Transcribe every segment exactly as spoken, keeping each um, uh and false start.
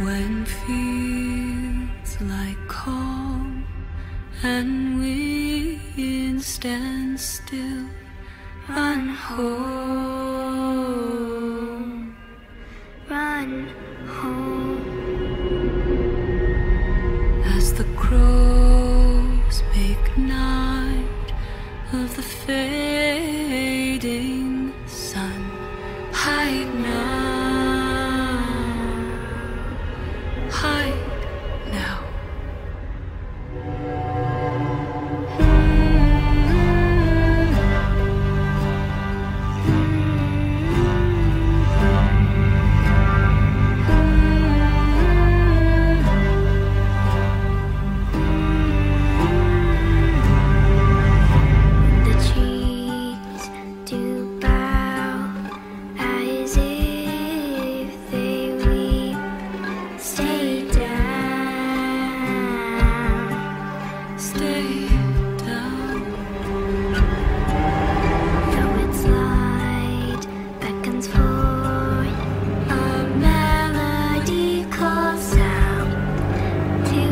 When feels like calm and wind stands still, run home, run home. As the crows make night of the fading sun, hide now. Hide now. The cheeks do bow as if they weep. Stay down, stay down. Though its light beckons forth, a melody calls out. Too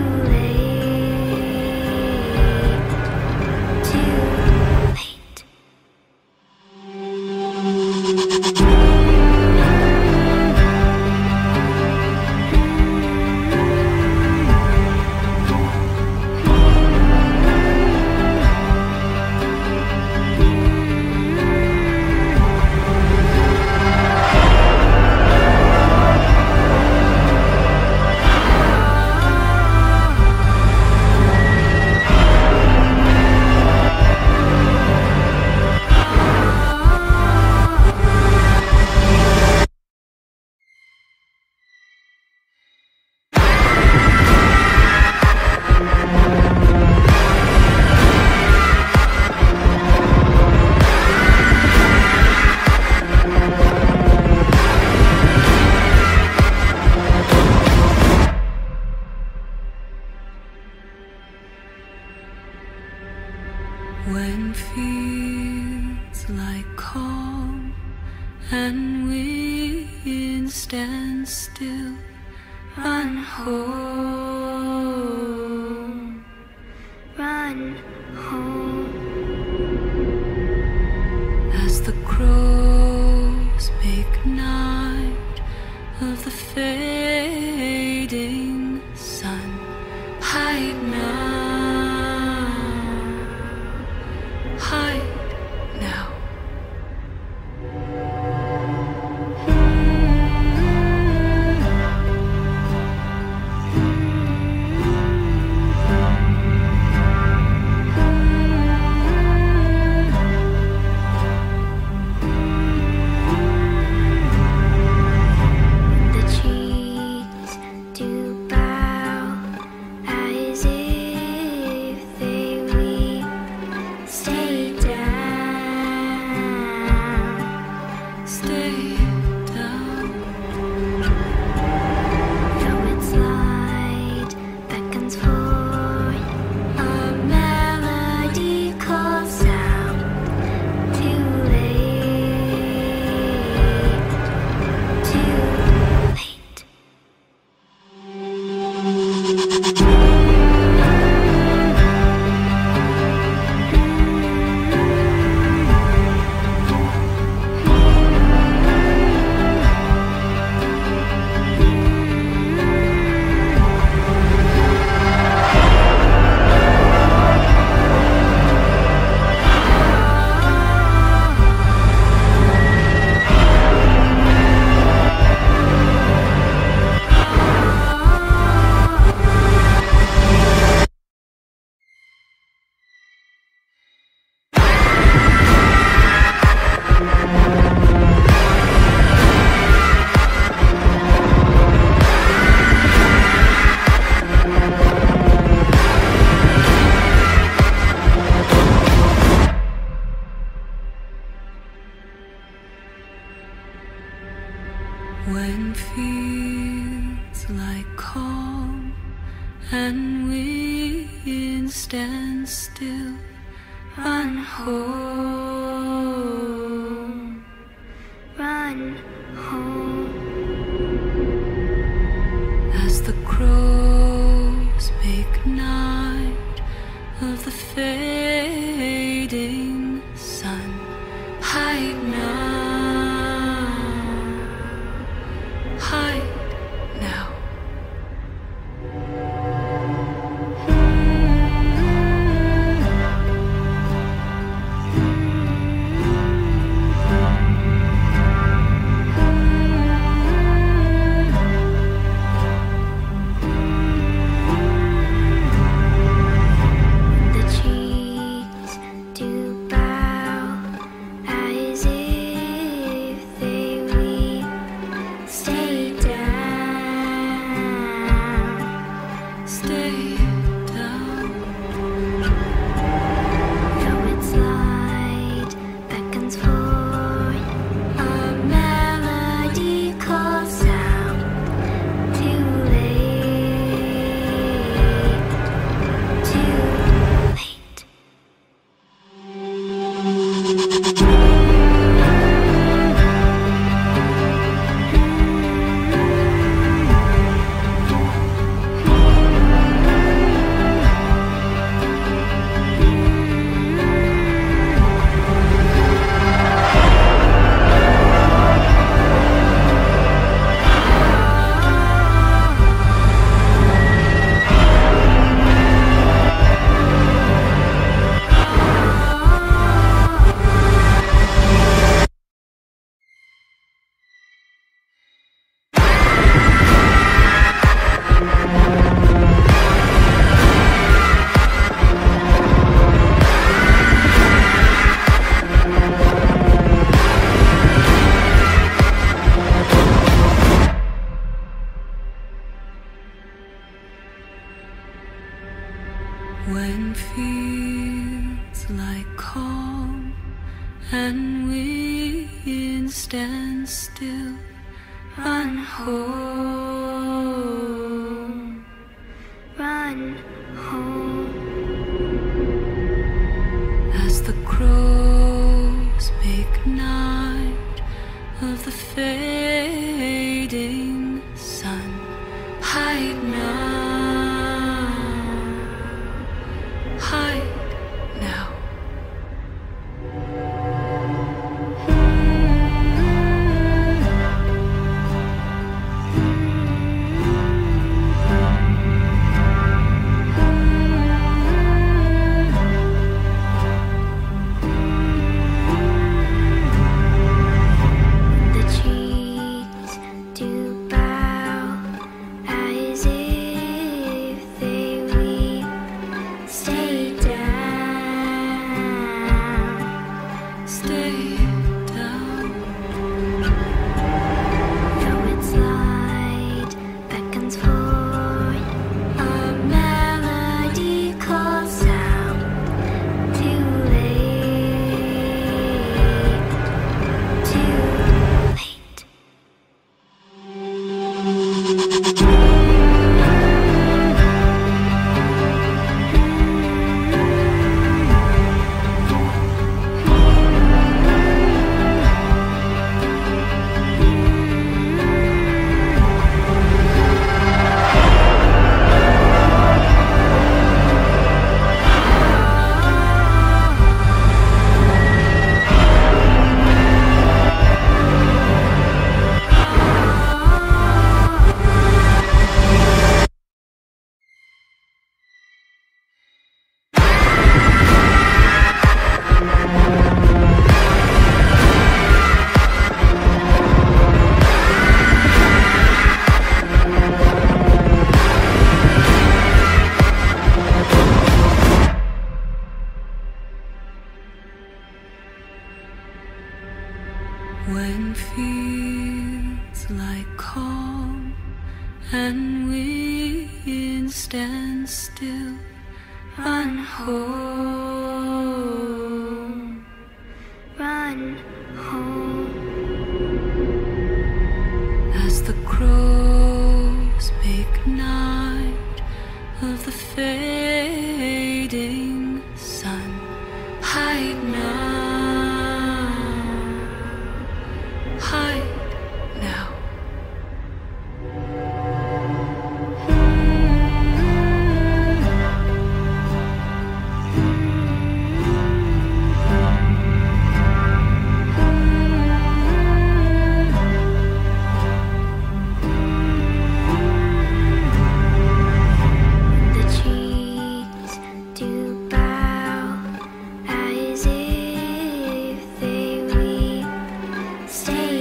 late, too late. When feels like calm and wind stands still, run home, run home. As the crows make night of the fading sun, hide now. Hide now. The cheeks do bow as if they weep. Stay down, stay down. Though its light beckons forth, a melody calls out. Too late, too late. When feels like calm and wind stands still, run home, run home. As like calm and wind stand still. Run home, run home. As the crows make night of the fading sun, hide now, hide now. When feels like calm and wind stand still, run home, run home. As the crows make night of the fading sun, hide now, hide now. The trees do bow as if they weep. Stay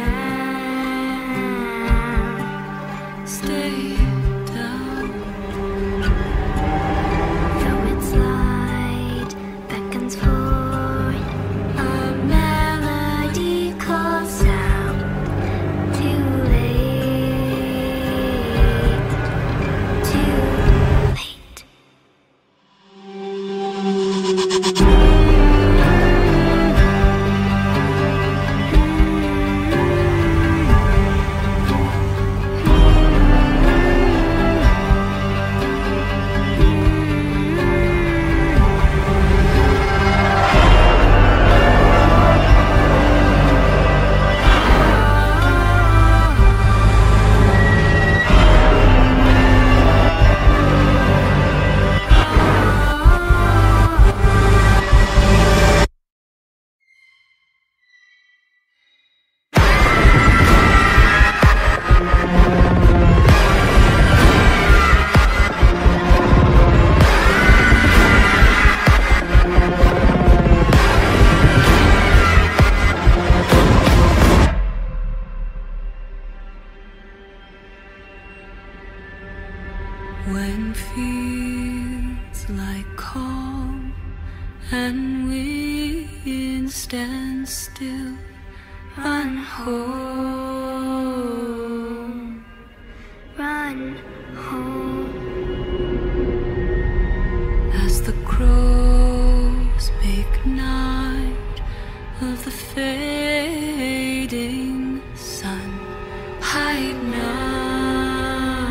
down, Stay down. though its light beckons forth, a melody calls out. Too late, too late. When feels like calm and wind stand still, run home, Run home. as the crows make make night of the fading sun. Hide now,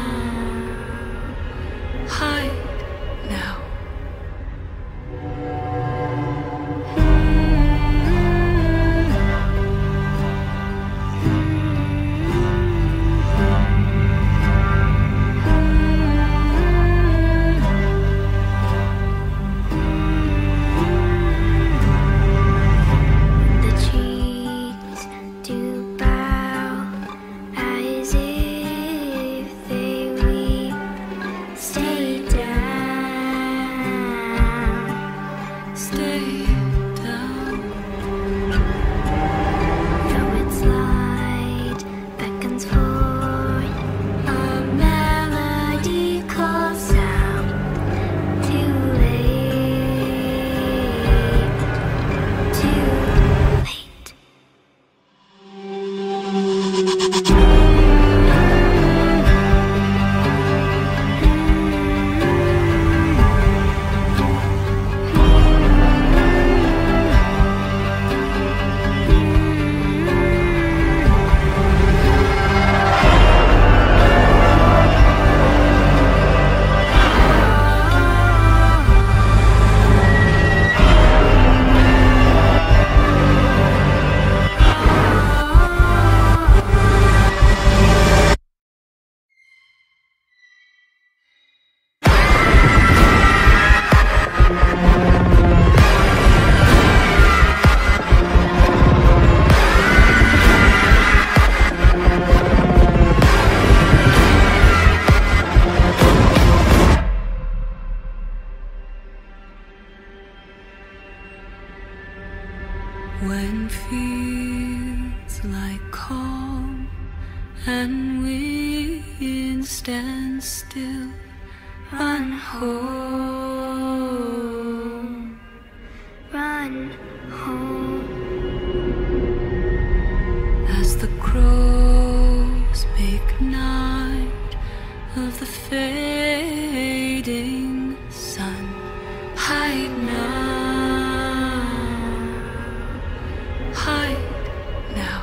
hide now. When feels like calm and wind stands still, run home, Run home. as the crows make night of the fading sun. Hide now, hide now.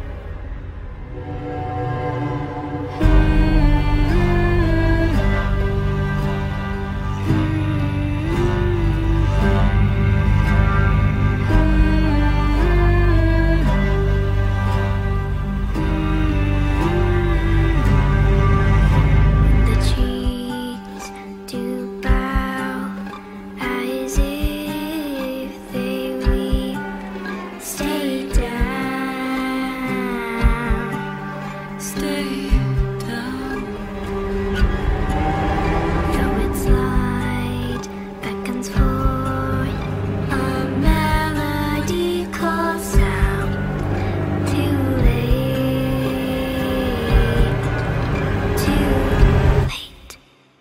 The trees do bow as if they weep. Stay down. Stay down. Though its light beckons forth, a melody calls out. Too late, too late.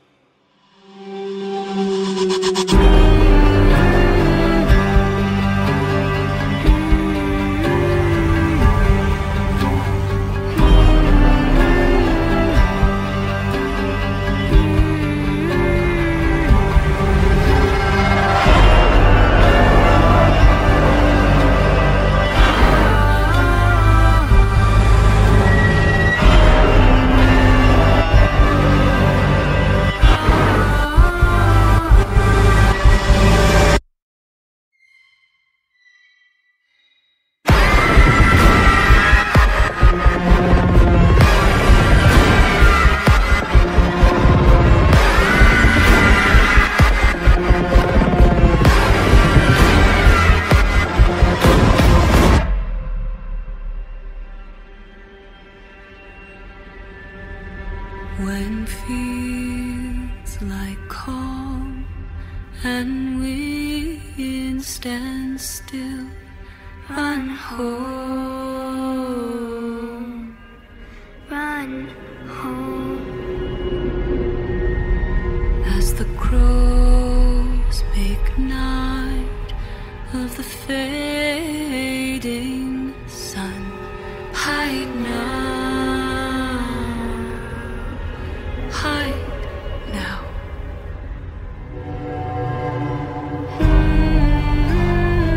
When feels like calm and wind stands still, run home, Run home. as the crows make night of the fading sun. Hide now, hide now.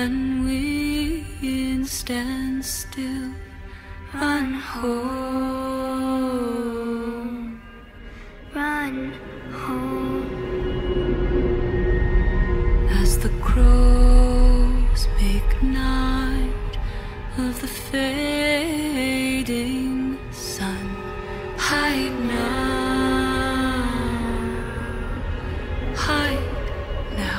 and wind stand still, run home, run home. as the crows make night of the fading sun. Hide now, hide now.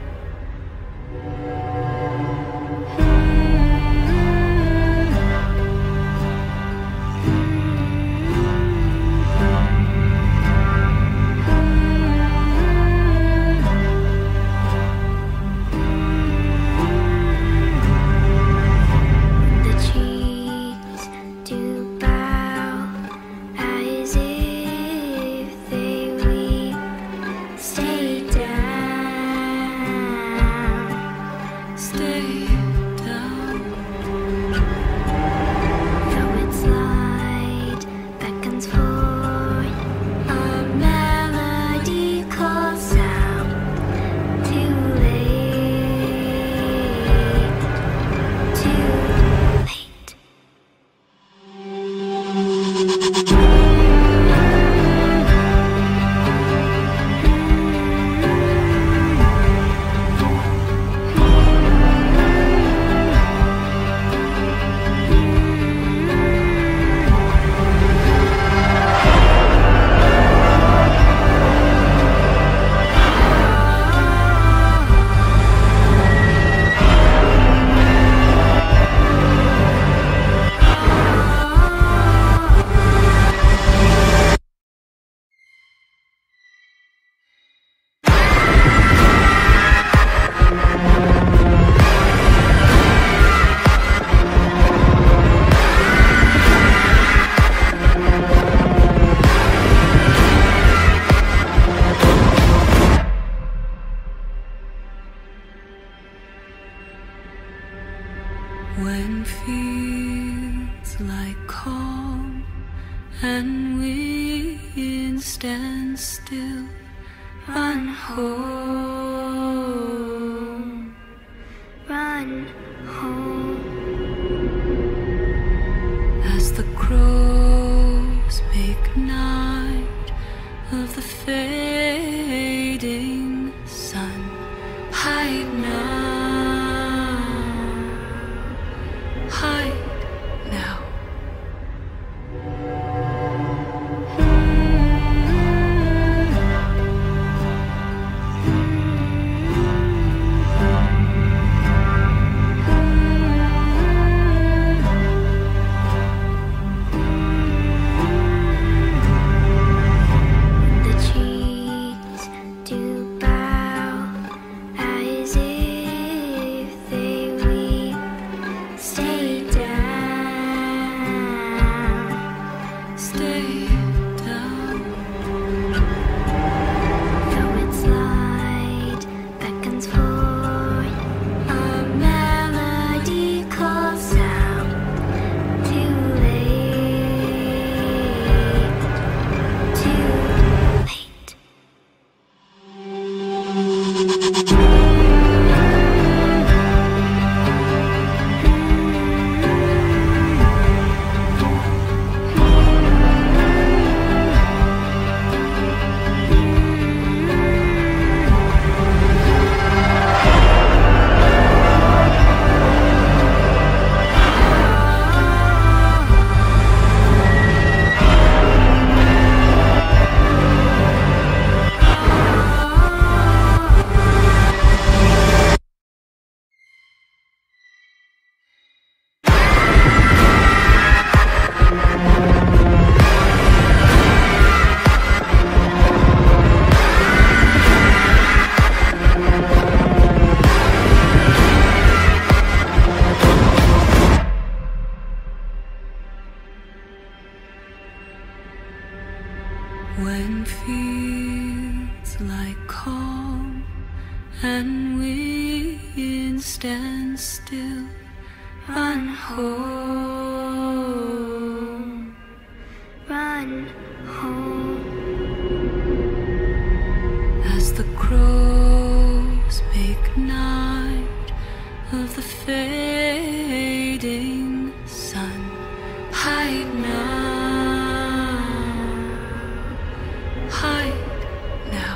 The trees do bow as if they weep. Stay down, Stay down. though its light beckons forth a melody calls out. Too late, too late. When fields lie calm and wind stand still, run home, Run home. as the crows make night of the fading sun. Hide now, hide now. The trees do bow as if they weep. Stay down, Stay down. though its light beckons forth a melody calls out. Too late, too late. When fields lie calm and wind stand still, run home, Run home. as the crows make night of the fading sun. Hide now, hide now.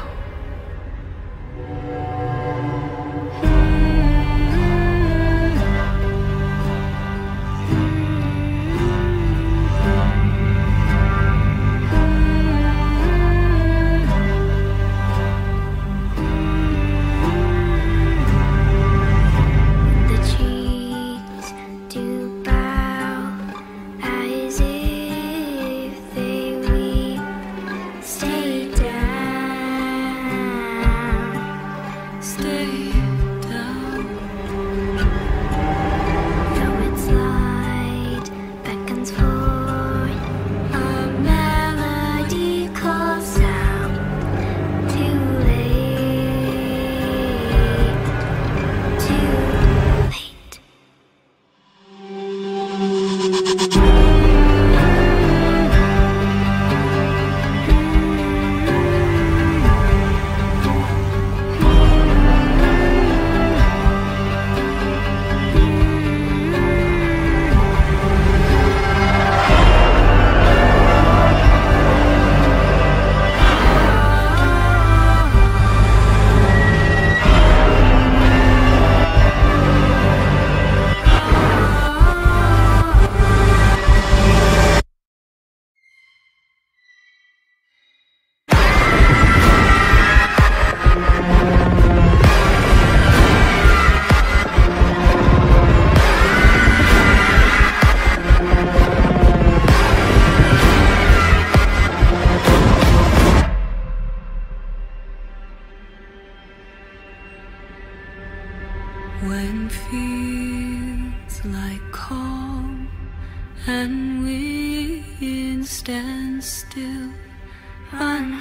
When feels like calm and wind stands still, run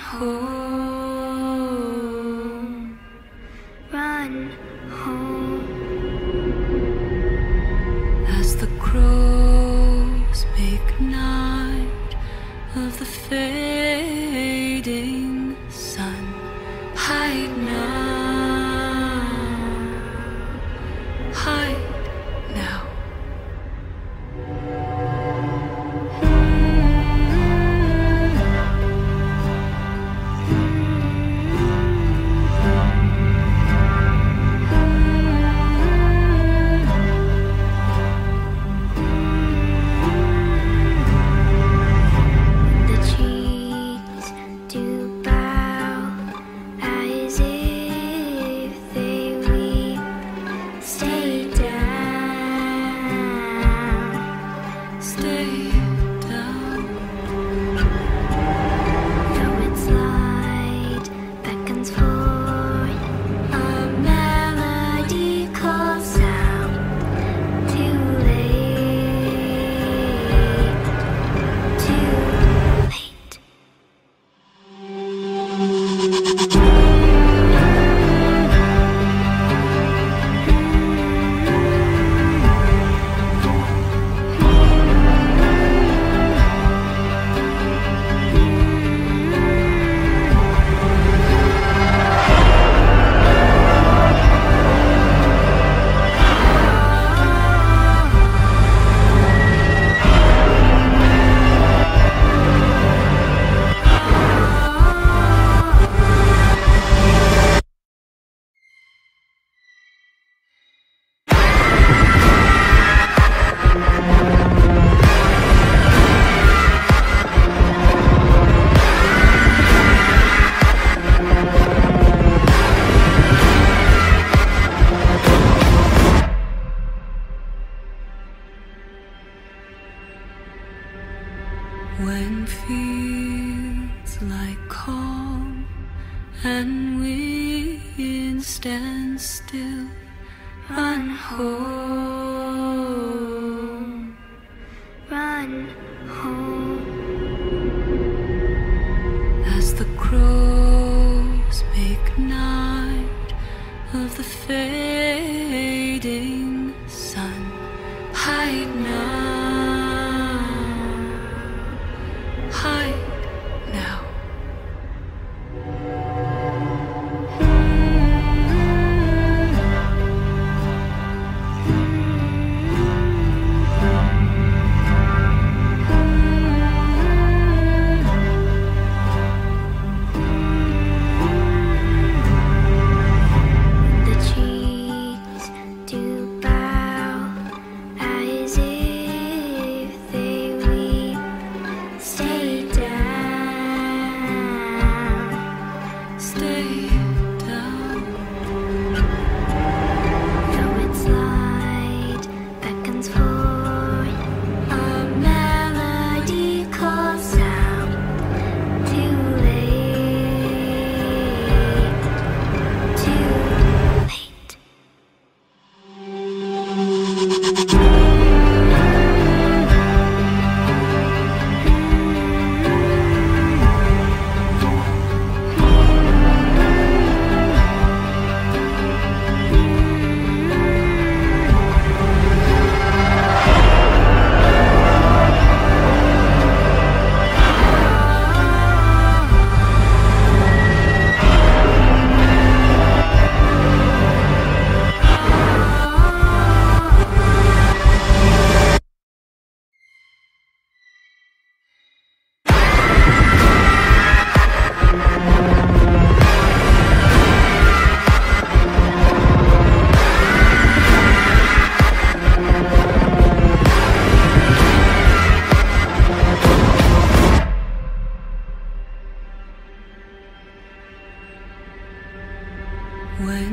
home, Run home. as the crows make night of the fading sun. Hide now, hide now. The cheeks do bow as if they weep. Stay down. Stay down. Though its light beckons forth, a melody calls out. Too late, too late. When feels like calm and wind stands still, run home, Run home. as the crows make night of the fading sun. Hide now, hide now.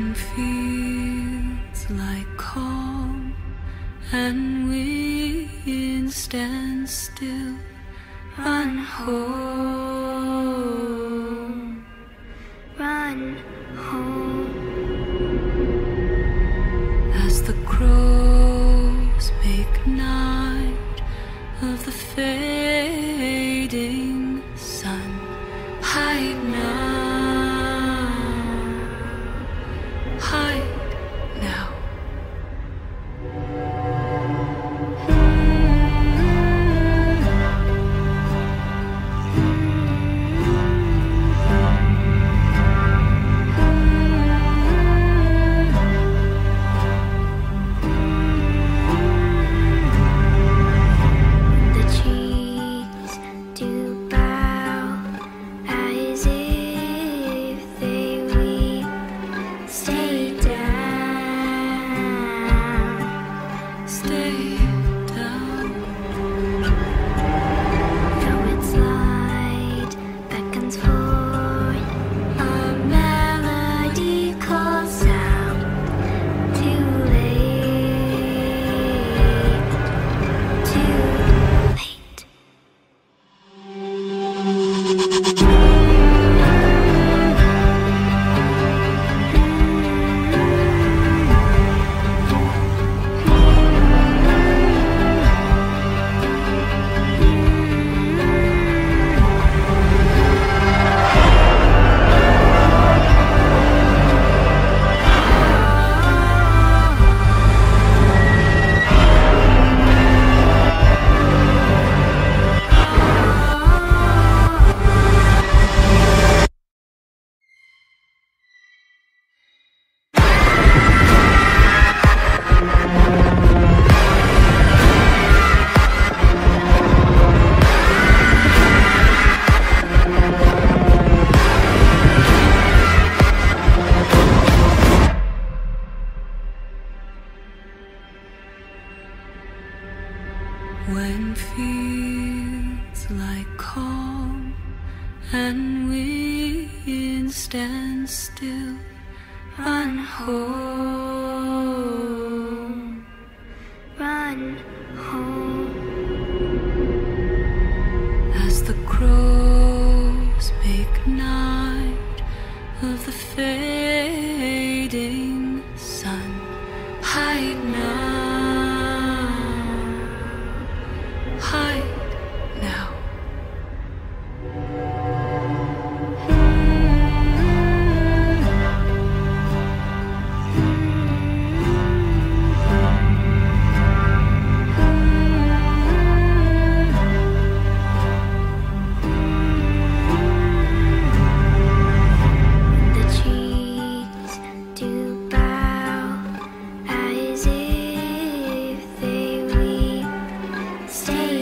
When feels like calm and wind stands still, run home, run home. as the crows make night of the fading sun. Hide now, hide now. The trees do bow as if they weep. Stay down, Stay down. though its light beckons forth a melody calls out. Too late, too late. When feels like calm and wind stands still, run home, Run home. as the crows make night of the fading sun. Hide now, hide now. The trees do bow as if they weep. Stay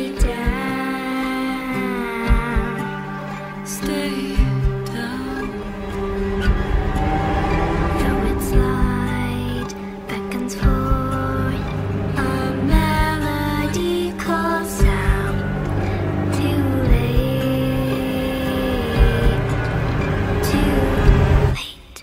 down, Stay down. though its light beckons forth a melody calls out. Too late, too late.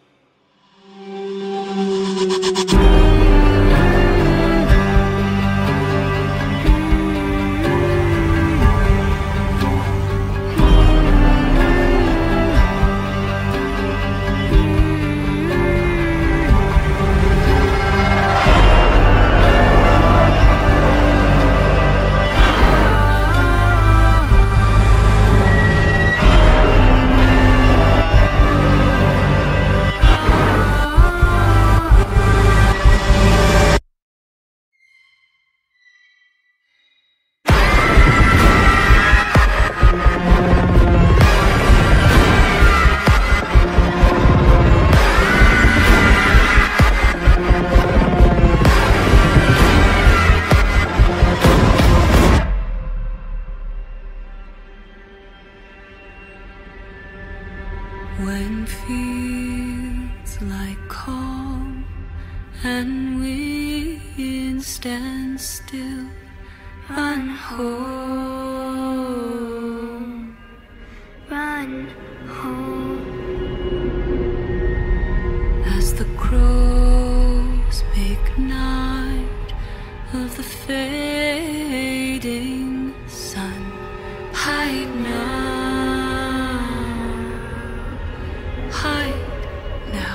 When feels like calm and wind stands still, run home, Run home. as the fading sun. Hide now, hide now.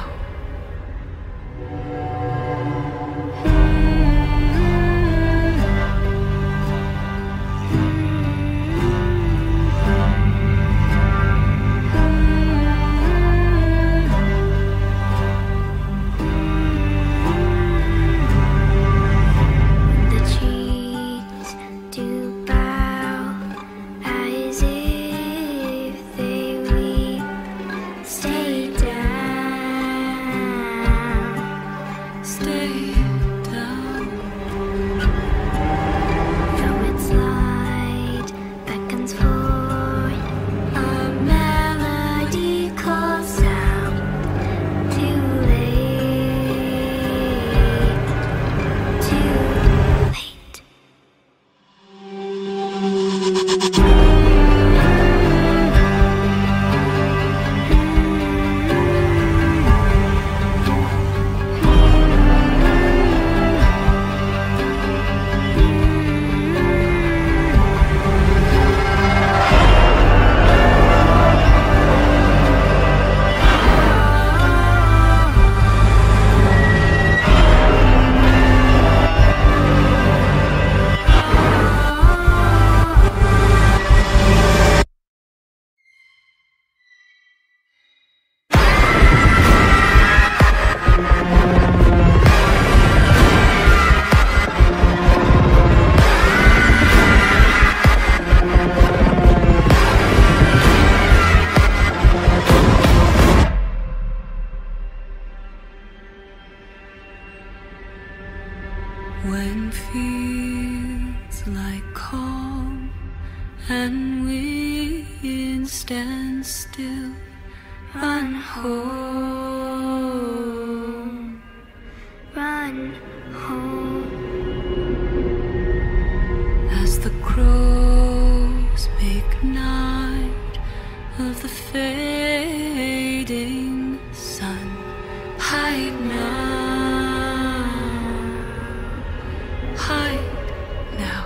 When feels like calm and wind stands still, run home, run home. As the crows make night of the fading sun, hide now, hide now.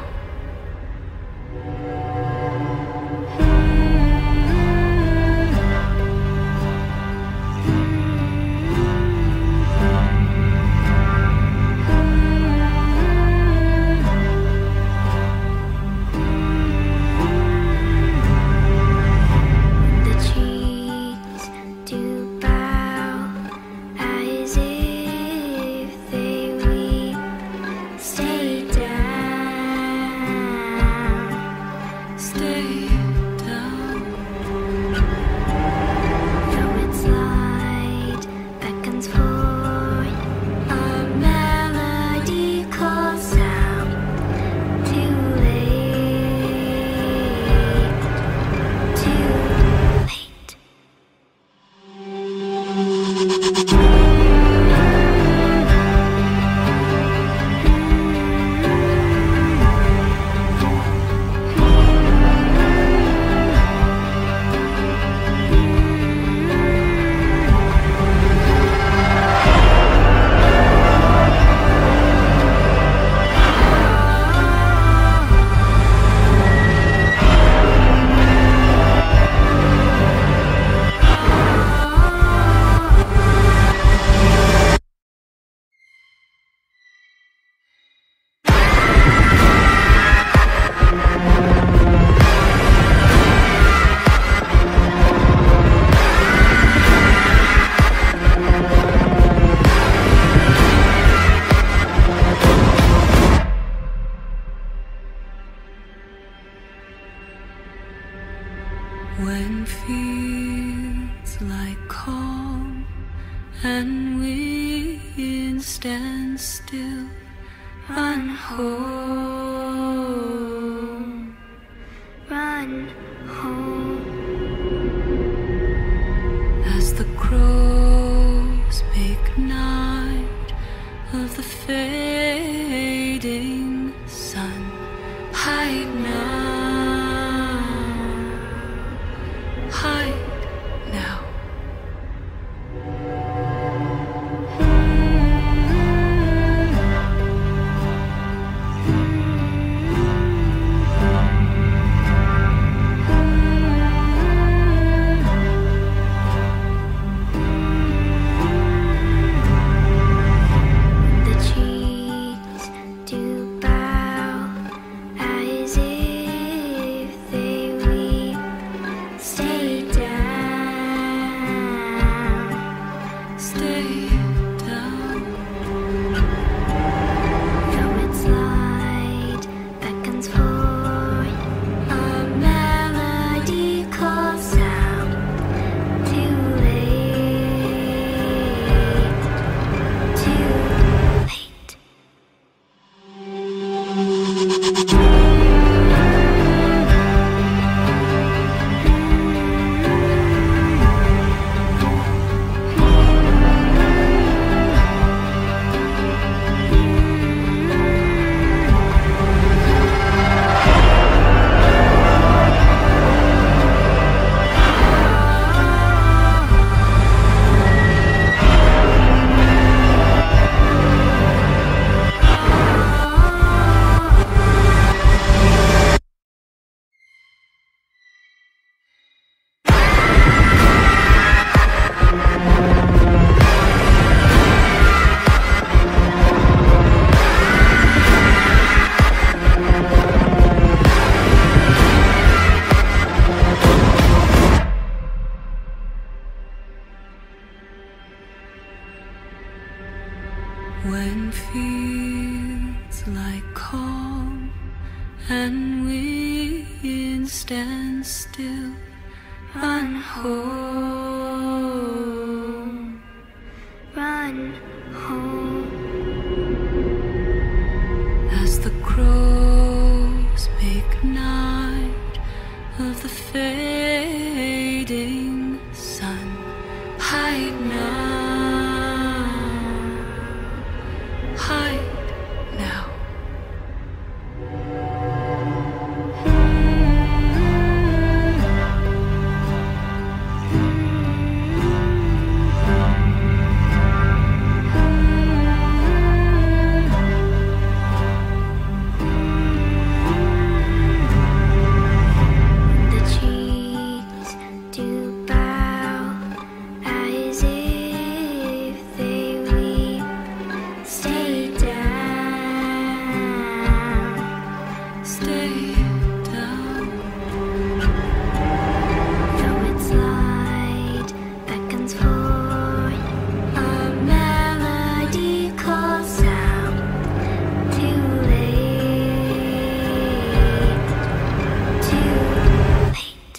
The cheeks do bow as if they weep. Stay down, Stay down. though its light beckons forth a melody calls out. Too late, too late. When feels like calm and wind stands still, run home, Run home. as the crows make night of the fading sun, hide now, hide now. Mm-hmm. When fields lie calm and wind stands still, run home, run home. As the crows make night of the fading sun, hide now. Hide now. The trees do bow as if they weep. Stay down, Stay down. though its light beckons forth a melody calls out. Too late, too late.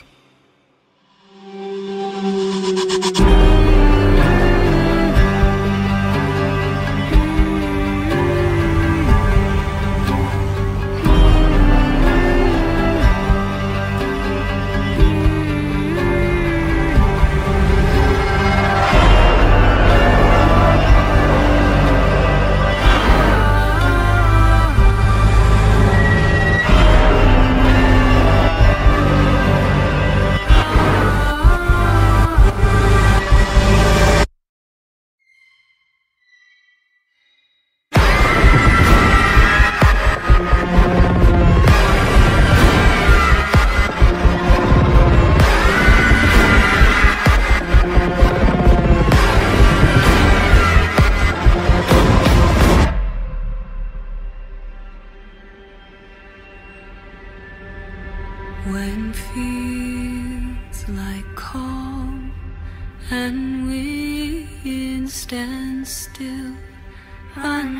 When fields lie calm and wind stands still, run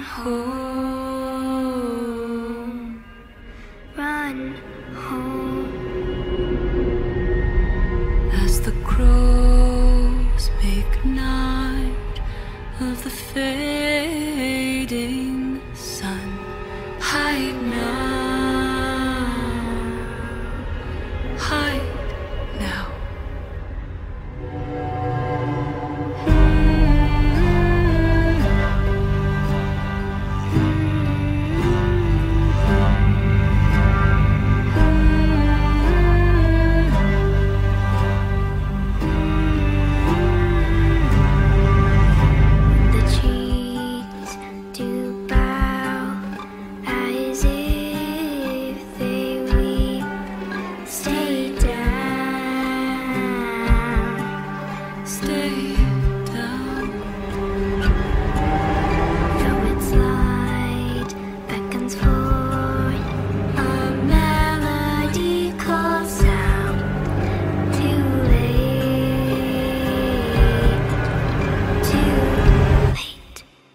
home, Run home. as the crows make night of the fading sun. Hide now, hide now. The trees do bow as if they weep. Stay down, Stay down. though its light beckons forth a melody calls out. Too late, too late.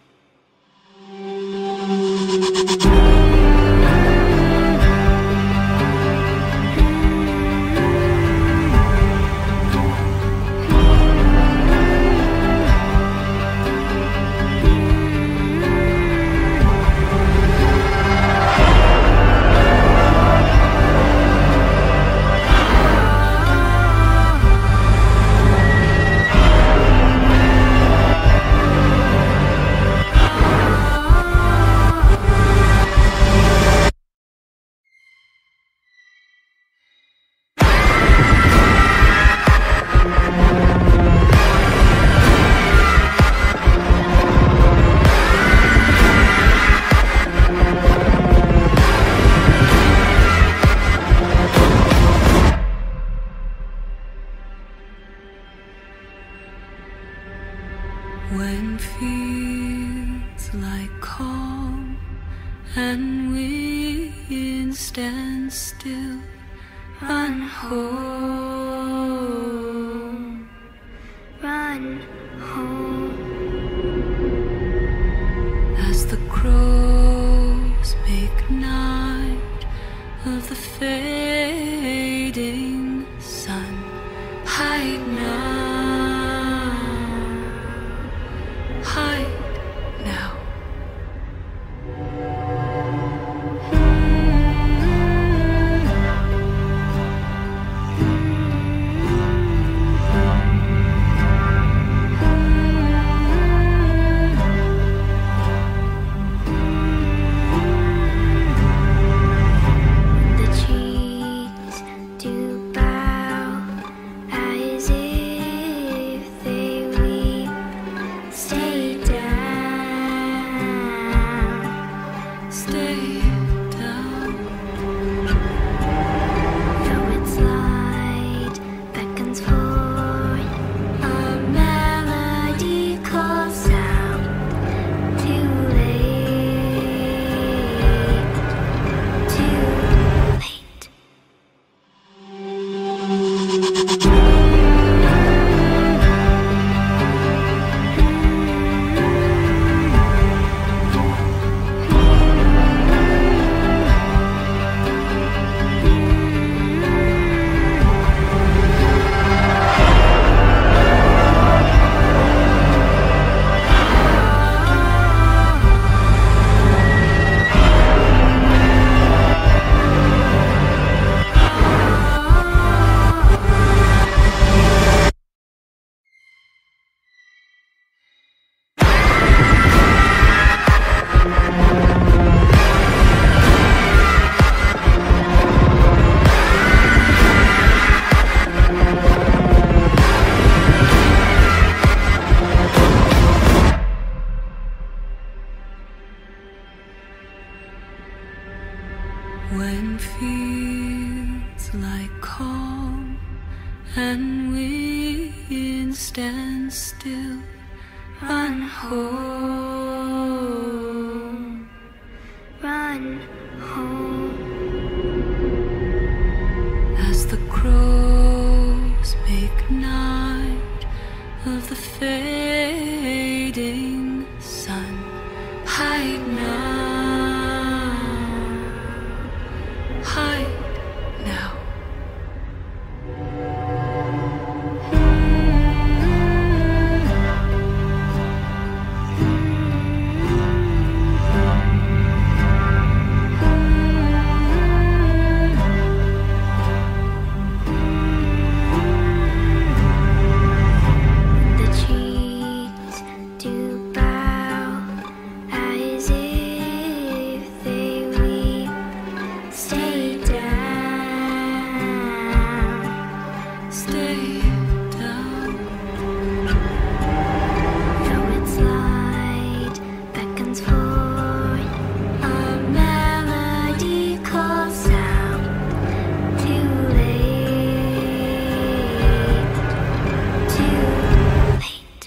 When fields lie calm and wind stands still, run home, Run home. of the fading sun. Hide now, hide now. When feels like calm and wind stands still, run home, run home. As the crows make night of the fading sun, hide now. Hide now. The trees do bow as if they weep. Stay down, stay down. Though its light beckons forth, a melody calls out. Too late, too late.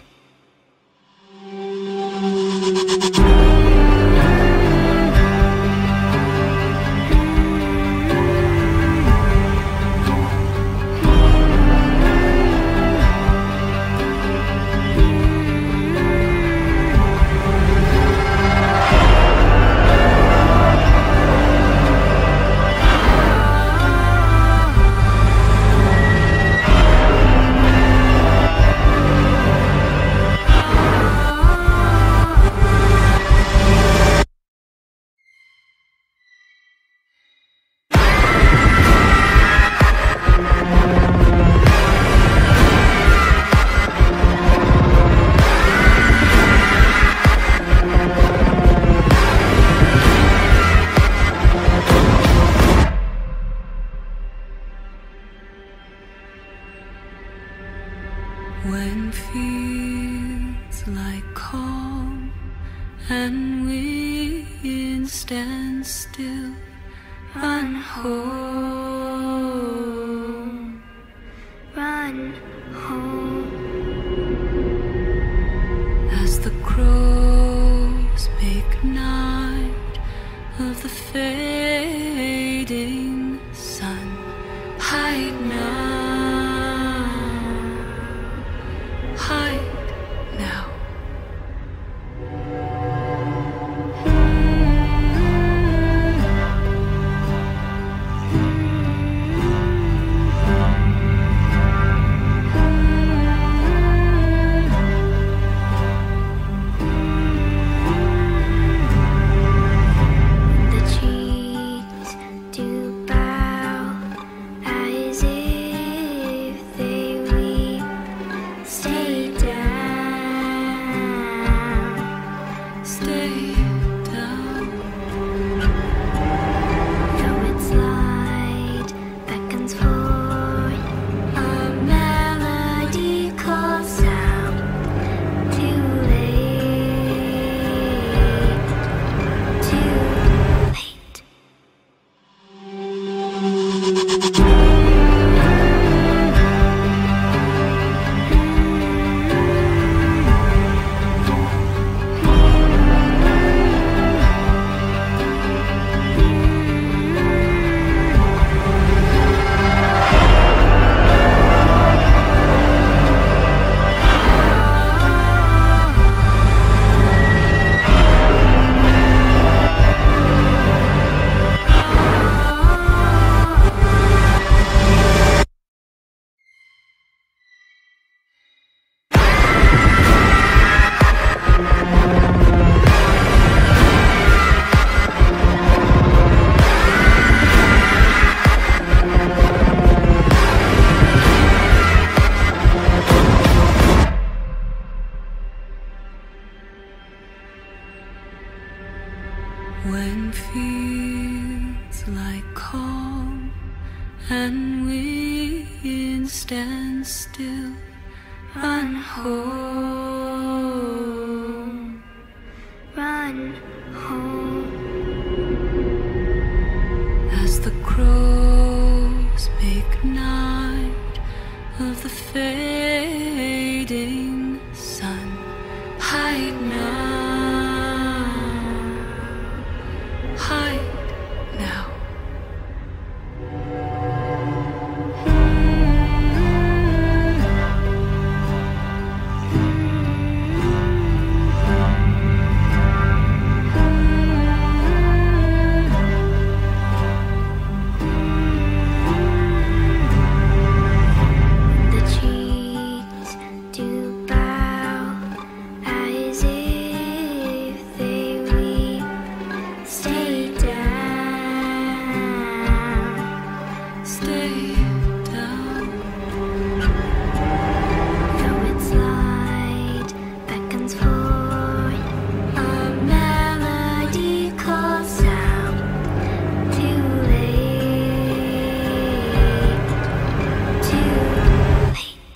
When feels like calm and wind stands still, run home, run home. As the crows make night of the fading sun, hide now. Hide now. stay down. Though its light beckons forth a melody calls out. Too late, too late. When feels like calm and wind stands still, run home, Run home. as the crows make night of the fading sun. Hide now, hide now. The cheeks do bow as if they weep. Stay down, Stay down. though its light beckons forth a melody calls out. Too late, too late.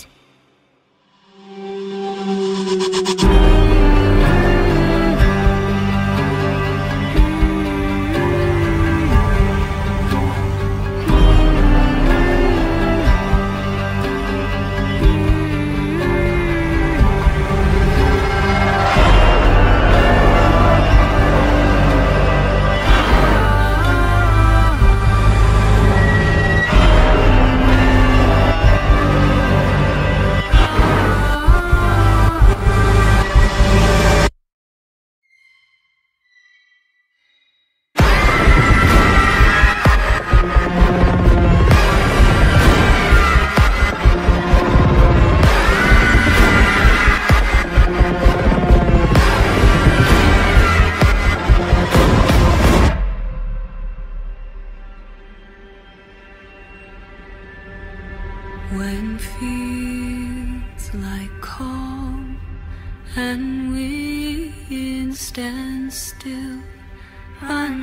When feels like calm and wind stands still, run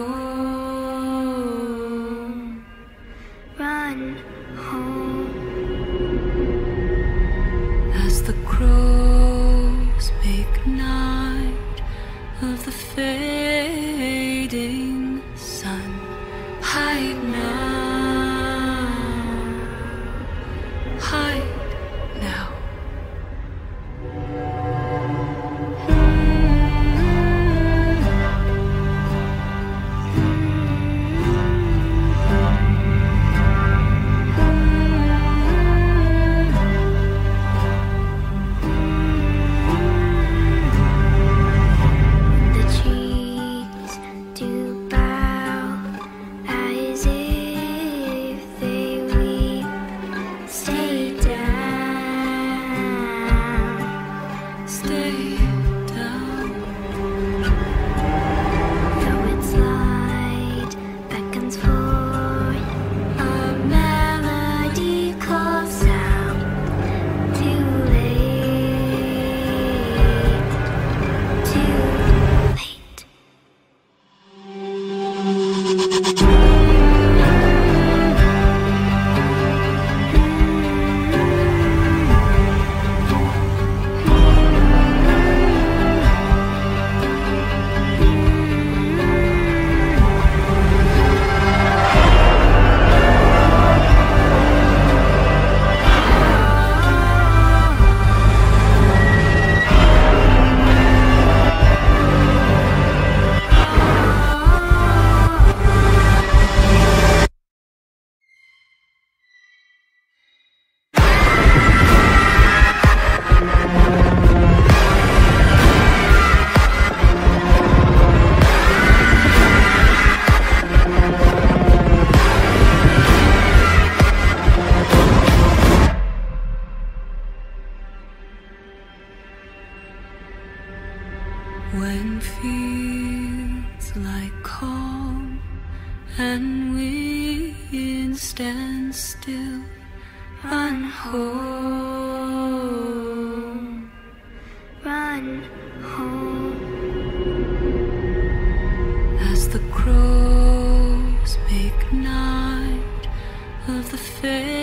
home, Run home. as the crows make night of the fading sun. Hide now, hide now. The cheeks do bow as if feels like calm, and wind stands still. Run home, run home. as the crows make night of the fair.